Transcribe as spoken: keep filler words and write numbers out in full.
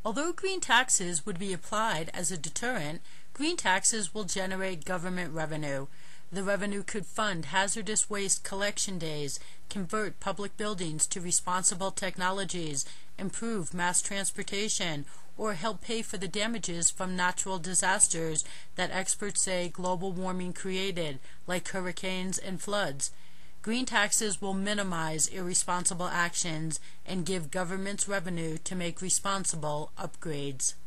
Although green taxes would be applied as a deterrent, green taxes will generate government revenue. The revenue could fund hazardous waste collection days, convert public buildings to responsible technologies, improve mass transportation, or help pay for the damages from natural disasters that experts say global warming created, like hurricanes and floods. Green taxes will minimize irresponsible actions and give governments revenue to make responsible upgrades.